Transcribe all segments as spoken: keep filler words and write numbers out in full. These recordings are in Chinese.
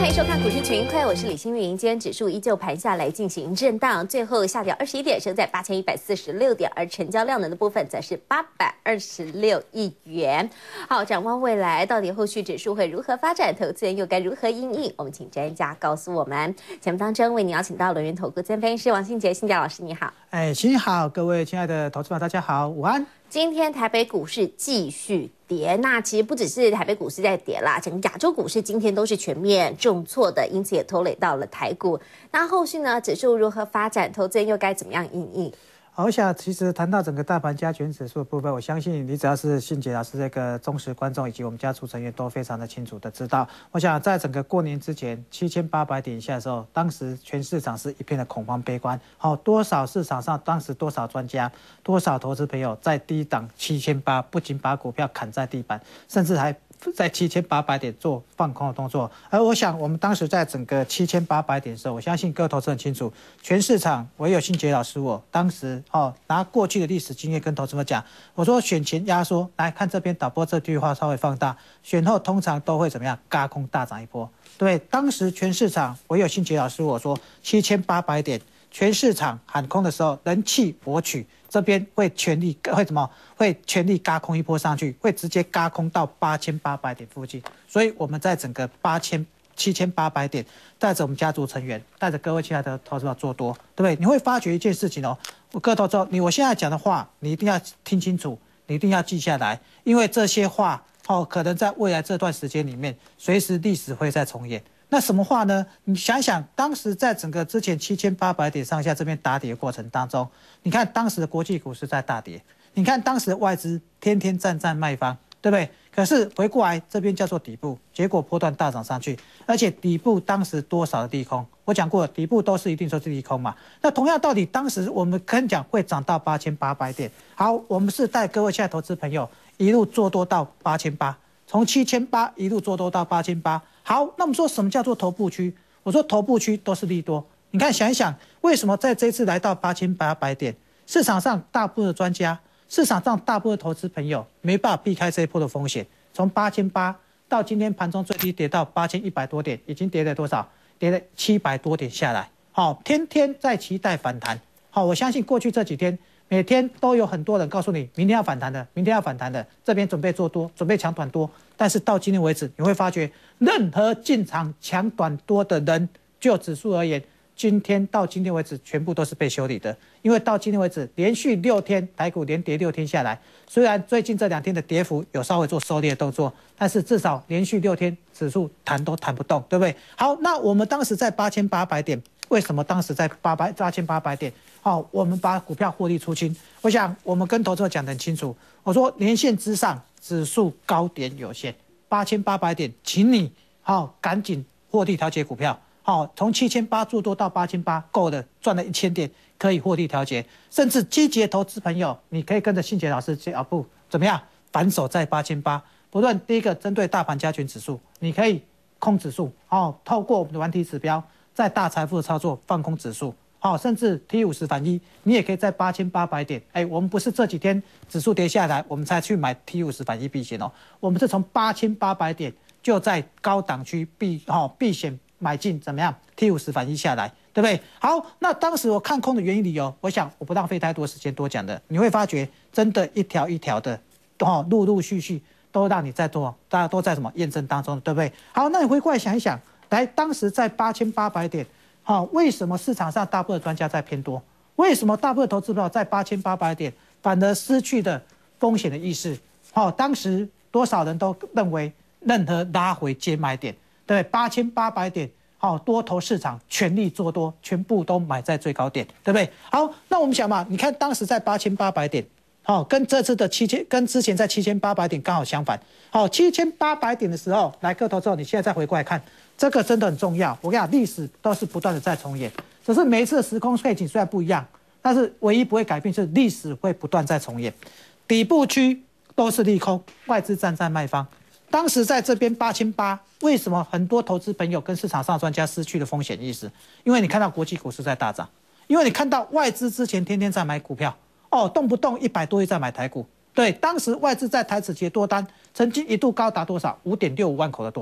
欢迎收看股市群快，我是李星云。今天指数依旧盘下来进行震荡，最后下跌二十一点，收在八千一百四十六点，而成交量能的部分则是八百二十六亿元。好，展望未来，到底后续指数会如何发展？投资人又该如何因应？我们请专家告诉我们。节目当中为您邀请到轮源投顾资深分析师王信杰，信杰老师你好。 哎，新好，各位亲爱的投资者大家好，午安。 今天台北股市继续跌，那其实不只是台北股市在跌啦，整个亚洲股市今天都是全面重挫的，因此也拖累到了台股。那后续呢，指数如何发展，投资人又该怎么样因应？ 我想，其实谈到整个大盘加权指数的部分，我相信你只要是信杰老师这个忠实观众，以及我们家族成员都非常的清楚的知道。我想，在整个过年之前七千八百点以下的时候，当时全市场是一片的恐慌悲观。好、哦，多少市场上当时多少专家、多少投资朋友在低档七千八，不仅把股票砍在地板，甚至还在七千八百点做放空的动作。而我想，我们当时在整个七千八百点的时候，我相信各位投资很清楚，全市场唯有信杰老师我当时。哦，拿过去的历史经验跟投资们讲，我说选前压缩，来看这边导播这句话稍微放大，选后通常都会怎么样？轧空大涨一波。对，当时全市场唯有信杰老师我说七千八百点，全市场喊空的时候，人气我取，这边会全力会怎么？会全力轧空一波上去，会直接轧空到八千八百点附近。所以我们在整个八千。七千八百点，带着我们家族成员，带着各位亲爱的投资者做多，对不对？你会发觉一件事情哦，各位投资者，你我现在讲的话，你一定要听清楚，你一定要记下来，因为这些话哦，可能在未来这段时间里面，随时历史会再重演。那什么话呢？你想想，当时在整个之前七千八百点上下这边打跌的过程当中，你看当时的国际股市在大跌，你看当时的外资天天站在卖方，对不对？可是回过来这边叫做底部，结果波段大涨上去，而且底部当时多少的利空，我讲过底部都是一定说是利空嘛。那同样道理，当时我们跟讲会涨到八千八百点，好，我们是带各位现在投资朋友一路做多到八千八，从七千八一路做多到八千八。好，那我们说什么叫做头部区？我说头部区都是利多。你看想一想，为什么在这一次来到八千八百点，市场上大部分的专家。市场上大部分投资朋友没办法避开这一波的风险，从八千八到今天盘中最低跌到八千一百多点，已经跌了多少？跌了七百多点下来。好、哦，天天在期待反弹。好、哦，我相信过去这几天每天都有很多人告诉你，明天要反弹的，明天要反弹的，这边准备做多，准备抢短多。但是到今天为止，你会发觉，任何进场抢短多的人，就指数而言。今天到今天为止，全部都是被修理的，因为到今天为止，连续六天台股连跌六天下来，虽然最近这两天的跌幅有稍微做收敛的动作，但是至少连续六天指数弹都弹不动，对不对？好，那我们当时在八千八百点，为什么当时在八百八千八百点？好、哦，我们把股票获利出清。我想我们跟投资者讲得很清楚，我说年线之上，指数高点有限，八千八百点，请你好、哦、赶紧获利调节股票。好，从七千八做多到八千八，够了，赚了一千点，可以获利调节。甚至积极的投资朋友，你可以跟着信杰老师脚步，怎么样？反手在八千八，不论第一个针对大盘加权指数，你可以空指数，哦，透过我们的顽体指标，在大财富的操作放空指数，好、哦，甚至 T 五十反一，你也可以在八千八百点。哎，我们不是这几天指数跌下来，我们才去买 T 五十反一避险哦，我们是从八千八百点就在高档区避哦避险。买进怎么样 ？T 五十反一下来，对不对？好，那当时我看空的原因理由，我想我不浪费太多时间多讲的，你会发觉真的一条一条的，哦，陆陆续续都让你在做，大家都在什么验证当中，对不对？好，那你回过来想一想，来，当时在八千八百点，好、哦，为什么市场上大部分专家在偏多？为什么大部分投资票在八千八百点反而失去了风险的意识？好、哦，当时多少人都认为任何拉回接买点。对，八千八百点，好、哦，多头市场全力做多，全部都买在最高点，对不对？好，那我们想嘛，你看当时在八千八百点，好、哦，跟这次的七千，跟之前在七千八百点刚好相反。好、哦，七千八百点的时候，来各位投资者，你现在再回过来看，这个真的很重要。我跟你讲，历史都是不断的在重演，只是每一次的时空背景虽然不一样，但是唯一不会改变是历史会不断在重演。底部区都是利空，外资站在卖方。当时在这边八千八，为什么很多投资朋友跟市场上专家失去了风险意识？因为你看到国际股市在大涨，因为你看到外资之前天天在买股票，哦，动不动一百多亿在买台股。对，当时外资在台指期多单，曾经一度高达多少？五点六五万口的多单。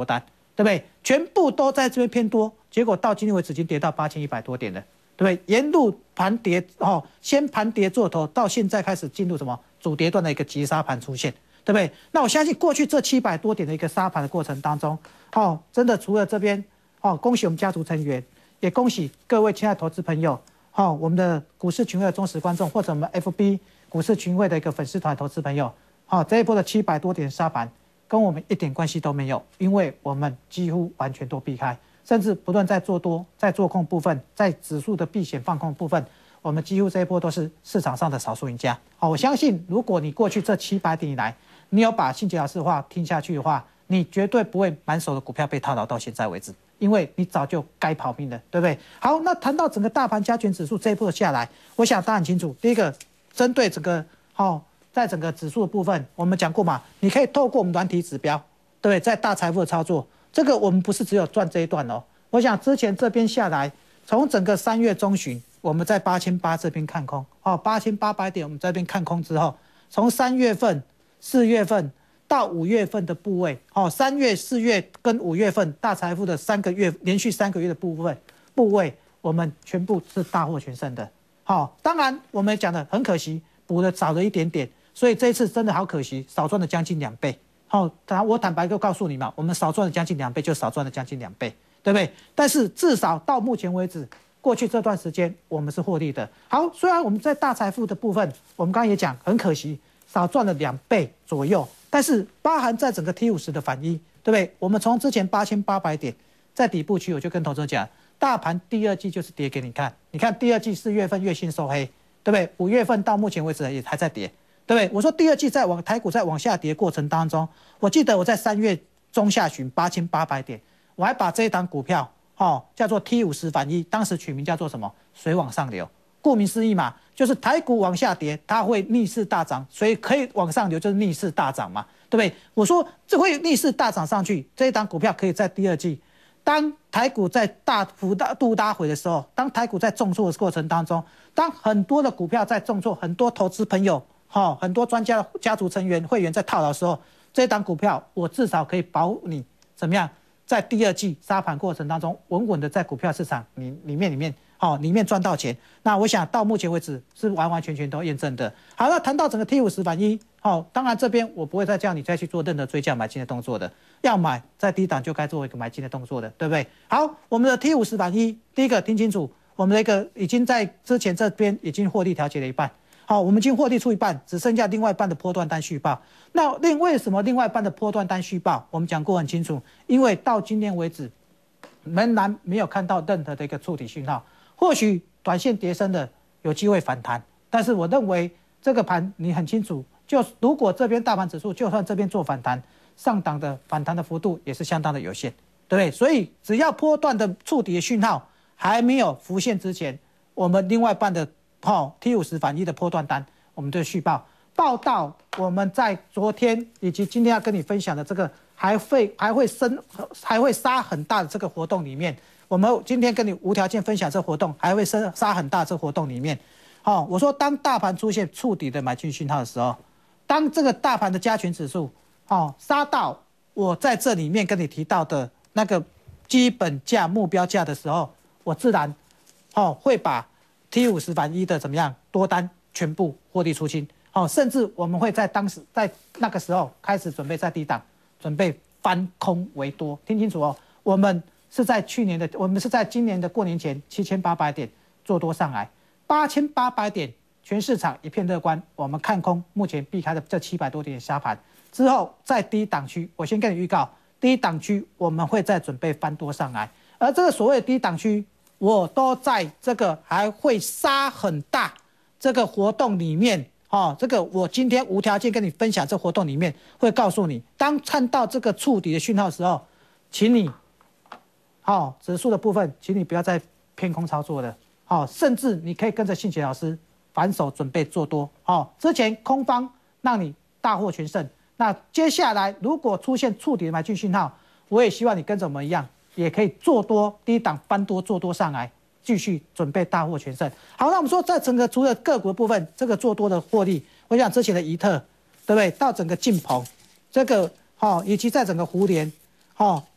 对不对？全部都在这边偏多，结果到今天为止已经跌到八千一百多点了，对不对？沿路盘跌哦，先盘跌做头，到现在开始进入什么主跌段的一个急杀盘出现，对不对？那我相信过去这七百多点的一个杀盘的过程当中，哦，真的除了这边哦，恭喜我们家族成员，也恭喜各位亲爱的投资朋友，哦，我们的股市群会的忠实观众，或者我们 F B 股市群会的一个粉丝团投资朋友，好、哦，这一波的七百多点杀盘跟我们一点关系都没有，因为我们几乎完全都避开，甚至不断在做多，在做空部分，在指数的避险放空部分，我们几乎这一波都是市场上的少数赢家。好、哦，我相信如果你过去这七百点以来，你有把信杰老师的话听下去的话，你绝对不会满手的股票被套牢到现在为止，因为你早就该跑命了，对不对？好，那谈到整个大盘加权指数这一波下来，我想大家很清楚，第一个，针对整个哦，在整个指数的部分，我们讲过嘛，你可以透过我们软体指标，对不对？在大财富的操作，这个我们不是只有赚这一段哦。我想之前这边下来，从整个三月中旬，我们在八千八这边看空，哦，八千八百点我们这边看空之后，从三月份、四月份。到五月份的部位，哦，三月、四月跟五月份大财富的三个月连续三个月的部分部位，我们全部是大获全胜的。好、哦，当然我们讲的很可惜，补的少了一点点，所以这一次真的好可惜，少赚了将近两倍。好、哦，我坦白就告诉你嘛，我们少赚了将近两倍，就少赚了将近两倍，对不对？但是至少到目前为止，过去这段时间我们是获利的。好，虽然我们在大财富的部分，我们刚刚也讲很可惜，少赚了两倍左右。但是包含在整个 T 五十的反一，对不对？我们从之前八千八百点在底部区，我就跟投资者讲，大盘第二季就是跌给你看。你看第二季四月份月线收黑，对不对？五月份到目前为止也还在跌，对不对？我说第二季在往台股在往下跌过程当中，我记得我在三月中下旬八千八百点，我还把这一档股票哦叫做 T 五十反一，当时取名叫做什么？水往上流。顾名思义嘛，就是台股往下跌，它会逆势大涨，所以可以往上流，就是逆势大涨嘛，对不对？我说这会逆势大涨上去，这一档股票可以在第二季，当台股在大幅度拉回的时候，当台股在重挫的过程当中，当很多的股票在重挫，很多投资朋友、哦、很多专家、家族成员、会员在套牢的时候，这一档股票我至少可以保你怎么样，在第二季杀盘过程当中，稳稳的在股票市场里里面里面。好、哦，里面赚到钱，那我想到目前为止是完完全全都验证的。好，那谈到整个 T 五十反一，好，当然这边我不会再叫你再去做任何追价买进的动作的，要买在低档就该做一个买进的动作的，对不对？好，我们的 T 五十反一，第一个听清楚，我们的一个已经在之前这边已经获利调节了一半，好，我们已经获利出一半，只剩下另外一半的波段单续报。那另为什么另外一半的波段单续报？我们讲过很清楚，因为到今天为止，仍然没有看到任何的一个触底讯号。或许短线跌升的有机会反弹，但是我认为这个盘你很清楚，就如果这边大盘指数就算这边做反弹，上档的反弹的幅度也是相当的有限，对不对？所以只要波段的触底的讯号还没有浮现之前，我们另外半的哦 T 五十反一的波段单，我们就续报报到我们在昨天以及今天要跟你分享的这个还会还会升还会杀很大的这个活动里面。我们今天跟你无条件分享这活动，还会杀很大这活动里面，好、哦，我说当大盘出现触底的买进讯号的时候，当这个大盘的加权指数，哦，杀到我在这里面跟你提到的那个基本价目标价的时候，我自然，哦，会把 T 五十反一的怎么样多单全部获利出清，哦，甚至我们会在当时在那个时候开始准备在低档，准备翻空为多，听清楚哦，我们。是在去年的，我们是在今年的过年前七千八百点做多上来，八千八百点，全市场一片乐观，我们看空目前避开的这七百多点杀盘之后，在低档区，我先跟你预告，低档区我们会再准备翻多上来，而这个所谓的低档区，我都在这个还会杀很大这个活动里面。哦，这个我今天无条件跟你分享，这活动里面会告诉你，当看到这个触底的讯号的时候，请你。好、哦，指数的部分，请你不要再偏空操作了。好、哦，甚至你可以跟着信杰老师反手准备做多。好、哦，之前空方让你大获全胜，那接下来如果出现触底的买进讯号，我也希望你跟着我们一样，也可以做多低档翻多做多上来，继续准备大获全胜。好，那我们说在整个除了个股的部分，这个做多的获利，我想之前的怡特，对不对？到整个晋鹏，这个好、哦，以及在整个胡联。哦，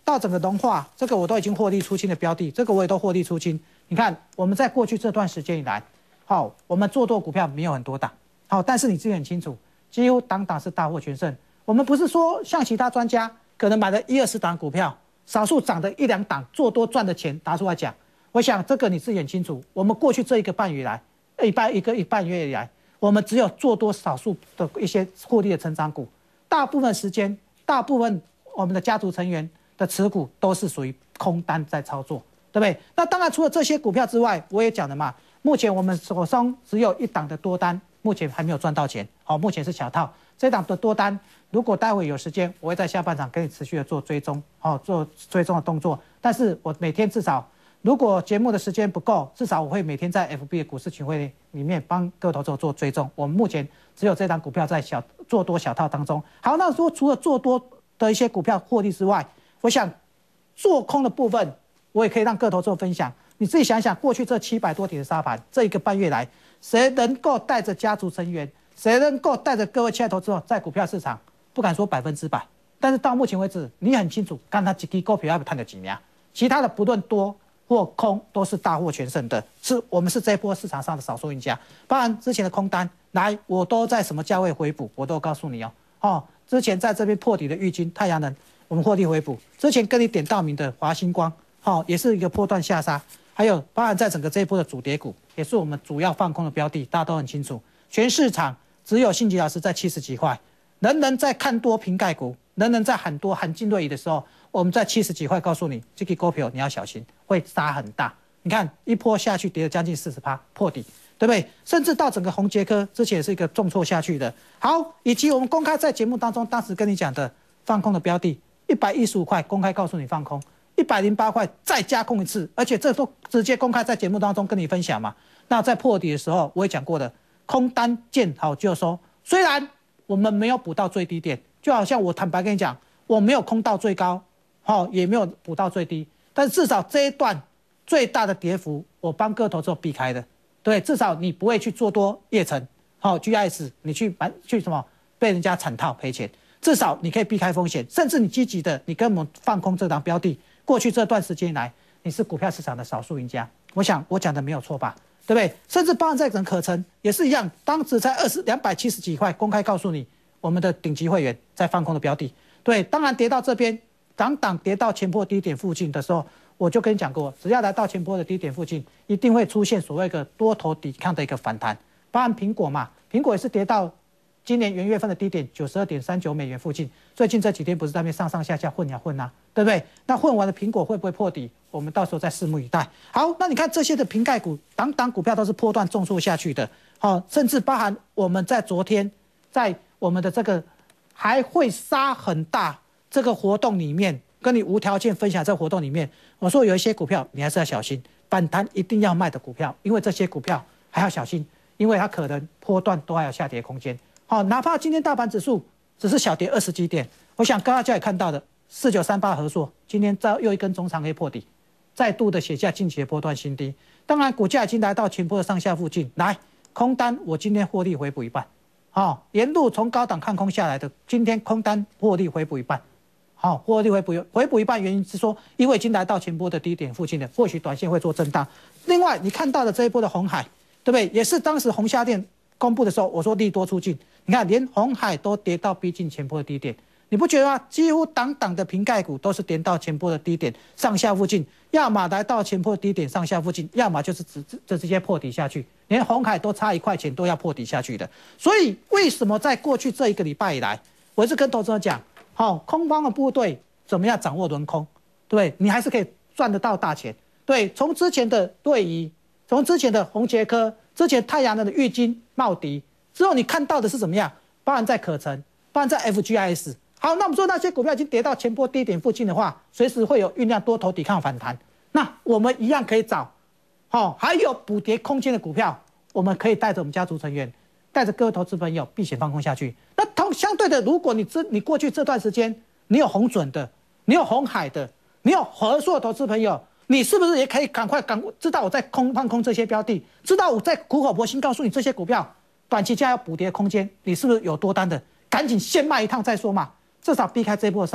到整个融化，这个我都已经获利出清的标的，这个我也都获利出清。你看我们在过去这段时间以来，好、哦，我们做多股票没有很多档，好、哦，但是你自己很清楚，几乎档档是大获全胜。我们不是说像其他专家可能买了一二十档股票，少数涨的一两档做多赚的钱拿出来讲，我想这个你自己很清楚。我们过去这一个半月来，一半一个一半月以来，我们只有做多少数的一些获利的成长股，大部分时间，大部分我们的家族成员的持股都是属于空单在操作，对不对？那当然除了这些股票之外，我也讲了嘛，目前我们手上只有一档的多单，目前还没有赚到钱，好，目前是小套。这档的多单，如果待会有时间，我会在下半场跟你持续的做追踪，好，做追踪的动作。但是我每天至少，如果节目的时间不够，至少我会每天在 F B 的股市群会里面帮各位投资者做追踪。我们目前只有这档股票在小做多小套当中。好，那说除了做多的一些股票获利之外，我想做空的部分，我也可以让各位投资者分享。你自己想想，过去这七百多点的沙盘，这一个半月来，谁能够带着家族成员，谁能够带着各位亲爱的投资者在股票市场，不敢说百分之百，但是到目前为止，你很清楚，看他几支股票要不探的几年，其他的不论多或空，都是大获全胜的，是我们是这一波市场上的少数赢家。当然之前的空单，来我都在什么价位回补，我都告诉你哦。哦，之前在这边破底的玉晶、太阳能，我们获利回补。之前跟你点到名的华星光，好、哦，也是一个波段下杀。还有，包含在整个这一波的主跌股，也是我们主要放空的标的，大家都很清楚。全市场只有信吉老师在七十几块，人人在看多瓶盖股，人人在喊多喊进锐仪的时候，我们在七十几块告诉你，这个股票你要小心，会杀很大。你看一波下去跌了将近四十趴，破底，对不对？甚至到整个宏捷科之前也是一个重挫下去的。好，以及我们公开在节目当中当时跟你讲的放空的标的，一百一十五块公开告诉你放空。一百零八块再加空一次，而且这都直接公开在节目当中跟你分享嘛。那在破底的时候，我也讲过的，空单见好就收。虽然我们没有补到最低点，就好像我坦白跟你讲，我没有空到最高，好，也没有补到最低，但是至少这一段最大的跌幅，我帮各位投资者避开的，对，至少你不会去做多夜城，好 G I S， 你去买去什么被人家惨套赔钱，至少你可以避开风险，甚至你积极的，你跟我们放空这档标的。过去这段时间以来，你是股票市场的少数赢家，我想我讲的没有错吧，对不对？甚至包含在整可成也是一样，当时才二十两百七十几块，公开告诉你我们的顶级会员在放空的标的，对，当然跌到这边，档档跌到前波低点附近的时候，我就跟你讲过，只要来到前波的低点附近，一定会出现所谓的多头抵抗的一个反弹，包含苹果嘛，苹果也是跌到今年元月份的低点九十二点三九美元附近，最近这几天不是在那边上上下下混呀混啊，对不对？那混完的苹果会不会破底？我们到时候再拭目以待。好，那你看这些的瓶盖股，档档股票都是波段重挫下去的，好、哦，甚至包含我们在昨天在我们的这个还会杀很大这个活动里面，跟你无条件分享这个活动里面，我说有一些股票你还是要小心，反弹一定要卖的股票，因为这些股票还要小心，因为它可能波段都还有下跌空间。好，哪怕今天大盘指数只是小跌二十几点，我想刚刚大家也看到的，四九三八合作今天再又一根中长黑破底，再度的写下近期的波段新低。当然，股价已经来到前波的上下附近，来空单我今天获利回补一半，好、哦，沿路从高档看空下来的，今天空单获利回补一半，好、哦，获利回补回补一半，原因是说因为已经来到前波的低点附近了，或许短线会做震荡。另外，你看到的这一波的鸿海，对不对？也是当时鸿下店公布的时候，我说利多出尽。你看，连鸿海都跌到逼近前波的低点，你不觉得吗？几乎档档的瓶盖股都是跌到前波的低点上下附近，要么来到前波低点上下附近，要么就是直直直接破底下去，连鸿海都差一块钱都要破底下去的。所以为什么在过去这一个礼拜以来，我是跟投资者讲，好、哦，空方的部队怎么样掌握轮空，对不对？你还是可以赚得到大钱。对，从之前的对仪，从之前的宏捷科，之前太阳能的玉晶、茂迪。之后你看到的是怎么样？包含在可成，包含在 F G I S。好，那我们说那些股票已经跌到前波低点附近的话，随时会有酝酿多头抵抗反弹。那我们一样可以找，好、哦，还有补跌空间的股票，我们可以带着我们家族成员，带着各位投资朋友避险放空下去。那同相对的，如果你这你过去这段时间你有鸿准的，你有鸿海的，你有合硕投资朋友，你是不是也可以赶快赶知道我在空放空这些标的，知道我在苦口婆心告诉你这些股票。短期价有补跌空间，你是不是有多单的？赶紧先卖一趟再说嘛，至少避开这一波的沙盘，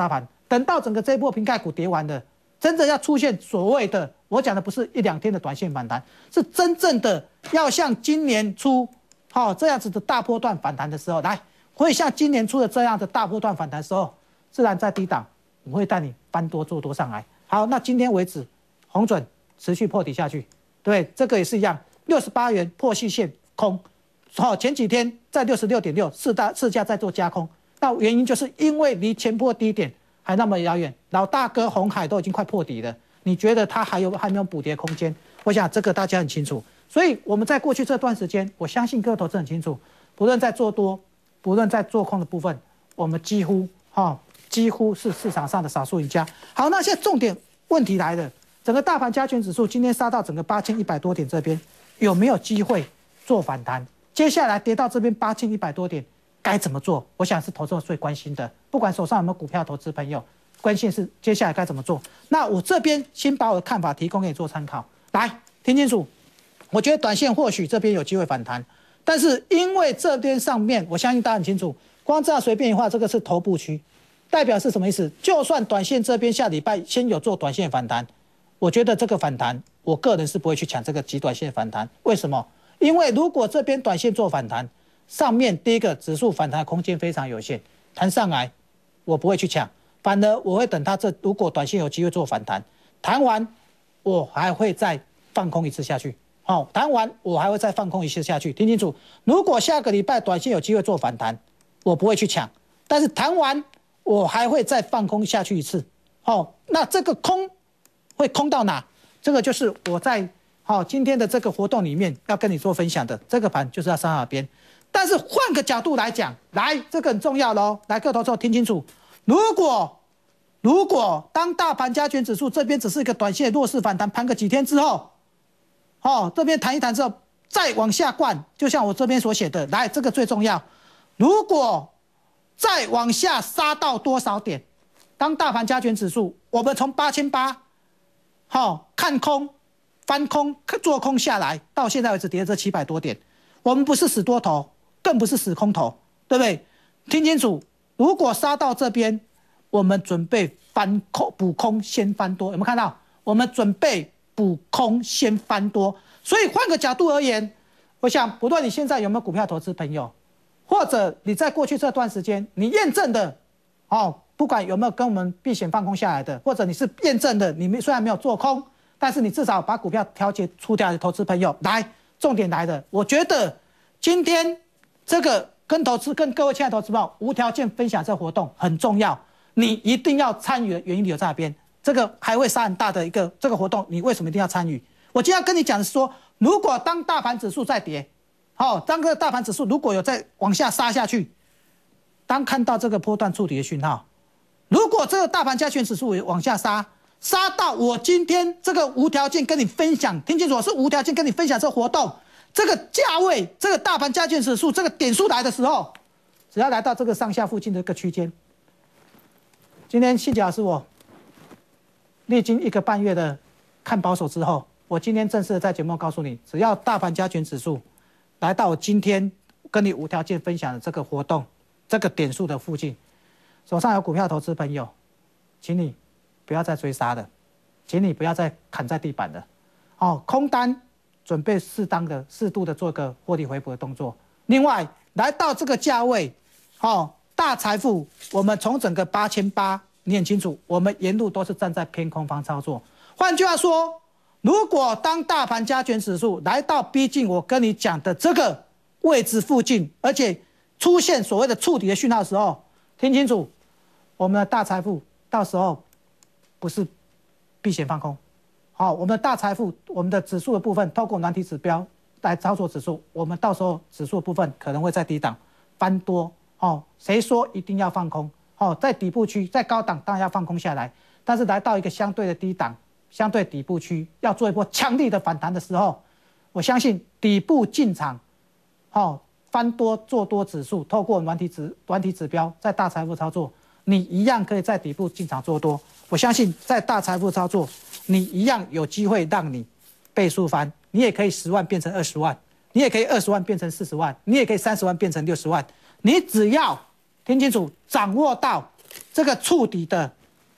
等到整个这一波瓶盖股跌完了，真正要出现所谓的，我讲的不是一两天的短线反弹，是真正的要像今年初，好、哦、这样子的大波段反弹的时候，来会像今年初的这样的大波段反弹的时候，自然在低档，我会带你翻多做多上来。好，那今天为止，红准持续破底下去，对，这个也是一样，六十八元破细线空，好、哦，前几天在六十六点六，市大市价在做加空，那原因就是因为离前波低点还那么遥远，老大哥鸿海都已经快破底了，你觉得它还有还没有补跌空间？我想这个大家很清楚，所以我们在过去这段时间，我相信各位投资很清楚，不论在做多，不论在做空的部分，我们几乎哈、哦、几乎是市场上的少数赢家。好，那现在重点问题来了，整个大盘加权指数今天杀到整个八千一百多点这边，有没有机会做反弹？接下来跌到这边八千一百多点。该怎么做？我想是投资者最关心的。不管手上有没有股票投资朋友，关心是接下来该怎么做。那我这边先把我的看法提供给你做参考。来，听清楚。我觉得短线或许这边有机会反弹，但是因为这边上面，我相信大家很清楚，光这样随便一画，这个是头部区，代表是什么意思？就算短线这边下礼拜先有做短线反弹，我觉得这个反弹，我个人是不会去抢这个极短线反弹。为什么？因为如果这边短线做反弹，上面第一个指数反弹空间非常有限，弹上来我不会去抢，反而我会等它这如果短线有机会做反弹，弹完我还会再放空一次下去。好、哦，弹完我还会再放空一次下去，听清楚。如果下个礼拜短线有机会做反弹，我不会去抢，但是弹完我还会再放空下去一次。好、哦，那这个空会空到哪？这个就是我在好、哦、今天的这个活动里面要跟你做分享的，这个盘就是要上下边。但是换个角度来讲，来这个很重要喽，来各位投资者听清楚，如果如果当大盘加权指数这边只是一个短线弱势反弹，盘个几天之后，哦这边弹一弹之后再往下灌，就像我这边所写的，来这个最重要，如果再往下杀到多少点，当大盘加权指数我们从八千八，好看空翻空做空下来，到现在为止跌了这七百多点，我们不是死多头。更不是死空头，对不对？听清楚，如果杀到这边，我们准备翻空补空先翻多，有没有看到？我们准备补空先翻多，所以换个角度而言，我想不论你现在有没有股票投资朋友，或者你在过去这段时间你验证的，哦，不管有没有跟我们避险放空下来的，或者你是验证的，你虽然没有做空，但是你至少把股票调节出掉的投资朋友，来，重点来了，我觉得今天。这个跟投资跟各位亲爱的投资朋友无条件分享这个活动很重要，你一定要参与的原因理由在哪边？这个还会杀很大的一个这个活动，你为什么一定要参与？我今天要跟你讲的是说，如果当大盘指数在跌，好、哦，当这个大盘指数如果有再往下杀下去，当看到这个波段触底的讯号，如果这个大盘加权指数往下杀，杀到我今天这个无条件跟你分享，听清楚，我是无条件跟你分享这个活动。这个价位，这个大盘加权指数，这个点数来的时候，只要来到这个上下附近的一个区间，今天信杰老师我历经一个半月的看保守之后，我今天正式的在节目告诉你，只要大盘加权指数来到我今天跟你无条件分享的这个活动，这个点数的附近，手上有股票投资朋友，请你不要再追杀了，请你不要再砍在地板了，哦，空单。准备适当的、适度的做个获利回补的动作。另外，来到这个价位，哦，大财富，我们从整个八千八，你很清楚，我们沿路都是站在偏空方操作。换句话说，如果当大盘加权指数来到逼近我跟你讲的这个位置附近，而且出现所谓的触底的讯号的时候，听清楚，我们的大财富到时候不是避险放空。好，我们的大财富，我们的指数的部分，透过软体指标来操作指数，我们到时候指数的部分可能会在低档翻多。哦，谁说一定要放空？哦，在底部区，在高档当然要放空下来，但是来到一个相对的低档、相对底部区，要做一波强力的反弹的时候，我相信底部进场，哦，翻多做多指数，透过软体指软体指标，在大财富操作，你一样可以在底部进场做多。我相信在大财富操作。你一样有机会让你倍数翻，你也可以十万变成二十万，你也可以二十万变成四十万，你也可以三十万变成六十万。你只要听清楚，掌握到这个触底的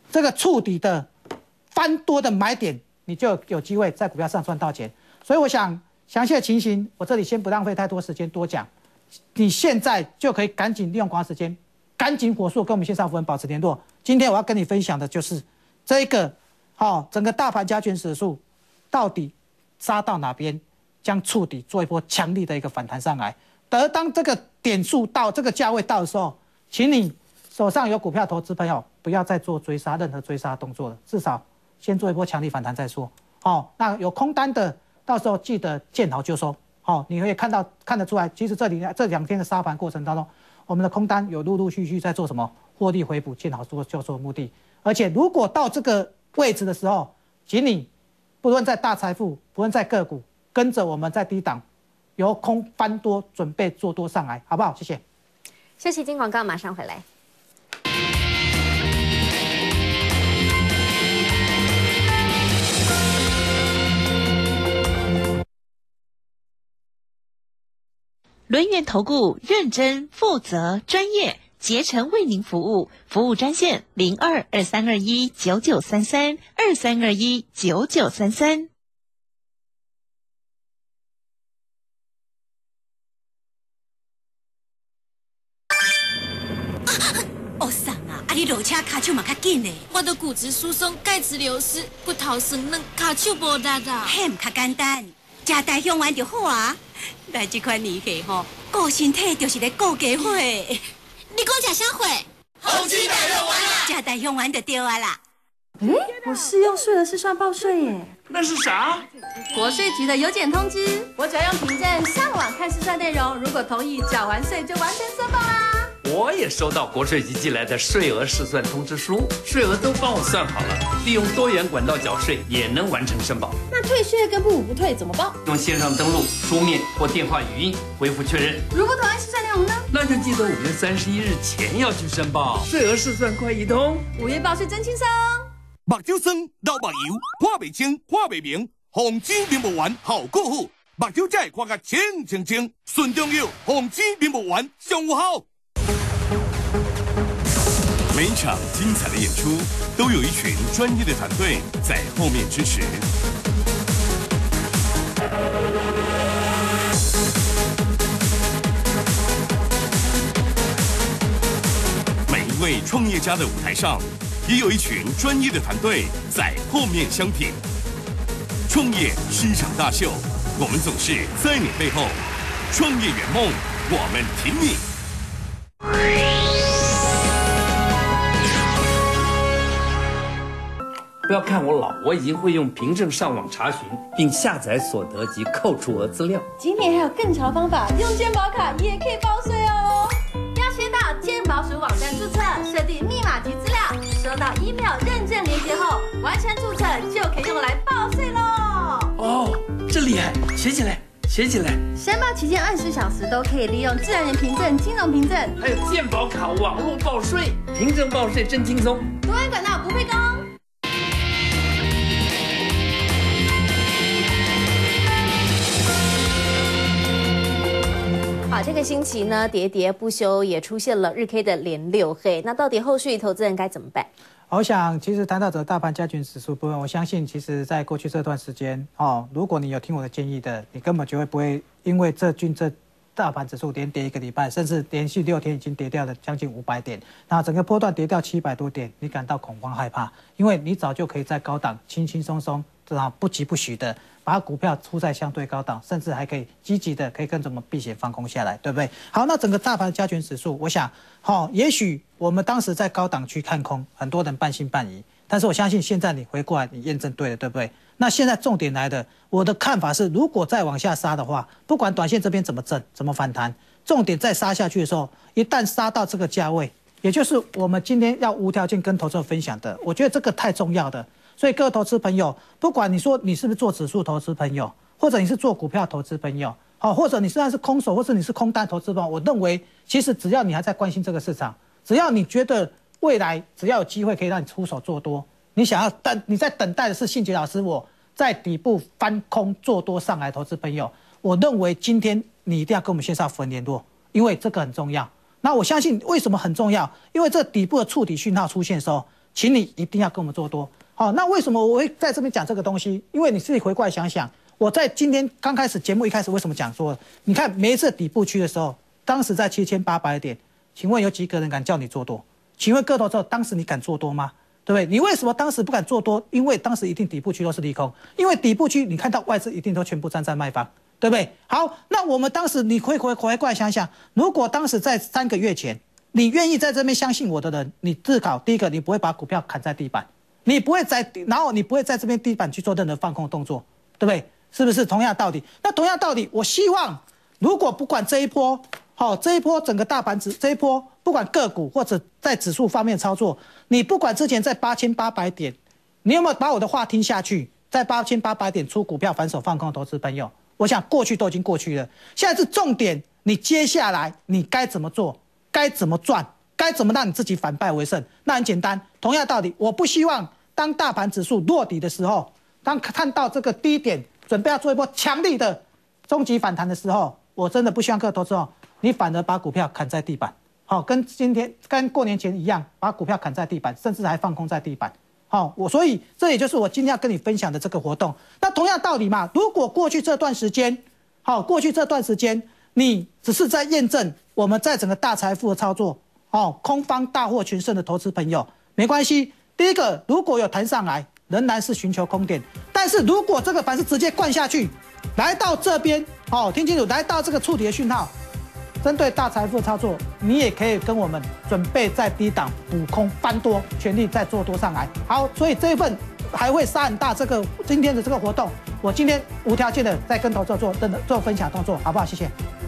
这个触底的翻多的买点，你就有机会在股票上赚到钱。所以我想详细的情形，我这里先不浪费太多时间多讲，你现在就可以赶紧利用广告时间，赶紧火速跟我们线上服务人保持联络。今天我要跟你分享的就是这个，哦，整个大盘加权指数到底杀到哪边，将触底做一波强力的一个反弹上来。而当这个点数到这个价位到的时候，请你手上有股票投资朋友，不要再做追杀任何追杀动作了，至少先做一波强力反弹再说。哦，那有空单的，到时候记得见好就收。哦，你可以看到看得出来，其实这里这两天的杀盘过程当中，我们的空单有陆陆续续在做什么获利回补、见好就收的目的。而且如果到这个位置的时候，请你不论在大财富，不论在个股，跟着我们在低档由空翻多，准备做多上来，好不好？谢谢。 休息进广告，马上回来。 轮源投顾认真负责专业，竭诚为您服务，服务专线零二二三二一九九三三二三二一九九三三。 哦桑啊，啊你落车骹手嘛较紧嘞。 我都骨质疏松、钙质流失、骨头酸软、骹手无力啊。 嘿，唔较简单，食大香丸就好啊。来这款年纪吼，顾身体就是咧顾家伙。 你讲食啥货？好吃大香丸啊！ 食大香丸就对啊啦。 哎，我试用税额是算报税耶。 那是啥？ 国税局的邮件通知，我只要用凭证上网看试算内容，如果同意缴完税就完成申报啦。 我也收到国税局寄来的税额试算通知书，税额都帮我算好了，利用多元管道缴税也能完成申报。 那退税跟不补不退怎么报？ 用线上登录、书面或电话语音回复确认。 如不同意试算内容呢？ 那就记得五月三十一日前要去申报。税额试算快易通， 五月报税真轻松。 目睭酸、流目油、看袂清、看袂明，红紫面膜丸效果好，目睭才会看甲清清清。顺中药红紫面膜丸上有效。 每场精彩的演出都有一群专业的团队在后面支持。每一位创业家的舞台上，也有一群专业的团队在后面相挺。创业是一场大秀，我们总是在你背后。创业圆梦，我们挺你。 不要看我老，我已经会用凭证上网查询，并下载所得及扣除额资料。 今年还有更潮方法，用健保卡也可以报税哦。要先到健保署网站注册，设定密码及资料，收到 email 认证连结后，完成注册就可以用来报税喽。 哦，这厉害，学起来，学起来。 申报期间二十四小时都可以利用自然人凭证、金融凭证， 还有健保卡网络报税，凭证报税真轻松。 多元管道不费工。 好，这个星期呢，喋喋不休，也出现了日 K 的连六黑。那到底后续投资人该怎么办？ 我想，其实谈到这大盘加权指数部分，我相信，其实在过去这段时间，哦，如果你有听我的建议的，你根本就会不会因为这均这大盘指数连跌一个礼拜，甚至连续六天已经跌掉了将近五百点，那整个波段跌掉七百多点，你感到恐慌害怕，因为你早就可以在高档轻轻松松，这样不急不徐的把股票出在相对高档，甚至还可以积极的可以跟着我们避险放空下来，对不对？好，那整个大盘加权指数，我想，好、哦，也许我们当时在高档区看空，很多人半信半疑，但是我相信现在你回过来，你验证对了，对不对？那现在重点来的，我的看法是，如果再往下杀的话，不管短线这边怎么震、怎么反弹，重点再杀下去的时候，一旦杀到这个价位，也就是我们今天要无条件跟投资者分享的，我觉得这个太重要的。所以各位投资朋友，不管你说你是不是做指数投资朋友，或者你是做股票投资朋友，好，或者你虽然是空手，或者你是空单投资朋友，我认为其实只要你还在关心这个市场，只要你觉得未来只要有机会可以让你出手做多，你想要等你在等待的是信杰老师我在底部翻空做多上来，投资朋友，我认为今天你一定要跟我们线上服人联络，因为这个很重要。那我相信为什么很重要？因为这底部的触底讯号出现的时候， 请你一定要跟我们做多。好，那为什么我会在这边讲这个东西？因为你自己回过来想想，我在今天刚开始节目一开始为什么讲说，你看每一次底部区的时候，当时在七千八百点，请问有几个人敢叫你做多？请问各位投资者，当时你敢做多吗？对不对？你为什么当时不敢做多？因为当时一定底部区都是利空，因为底部区你看到外资一定都全部站在卖方，对不对？好，那我们当时你回回回过来想想，如果当时在三个月前，你愿意在这边相信我的人，你自考第一个，你不会把股票砍在地板。你不会在，然后你不会在这边地板去做任何放空动作，对不对？是不是同样道理？那同样道理，我希望如果不管这一波，好、哦，这一波整个大盘指，这一波不管个股或者在指数方面操作，你不管之前在八千八百点，你有没有把我的话听下去？在八千八百点出股票反手放空投资朋友，我想过去都已经过去了，现在是重点，你接下来你该怎么做？该怎么赚？该怎么让你自己反败为胜？那很简单，同样道理，我不希望当大盘指数落底的时候，当看到这个低点准备要做一波强力的终极反弹的时候，我真的不希望各位投资者你反而把股票砍在地板，好、哦，跟今天跟过年前一样，把股票砍在地板，甚至还放空在地板。好、哦，我所以这也就是我今天要跟你分享的这个活动。那同样道理嘛，如果过去这段时间，好、哦，过去这段时间你只是在验证我们在整个大财富的操作。哦，空方大获全胜的投资朋友，没关系。第一个，如果有弹上来，仍然是寻求空点；但是如果这个盘是直接灌下去，来到这边，哦，听清楚，来到这个触底的讯号，针对大财富操作，你也可以跟我们准备在低档补空翻多，全力再做多上来。好，所以这一份还会杀很大。这个今天的这个活动，我今天无条件的再跟投资者做真的做分享动作，好不好？谢谢。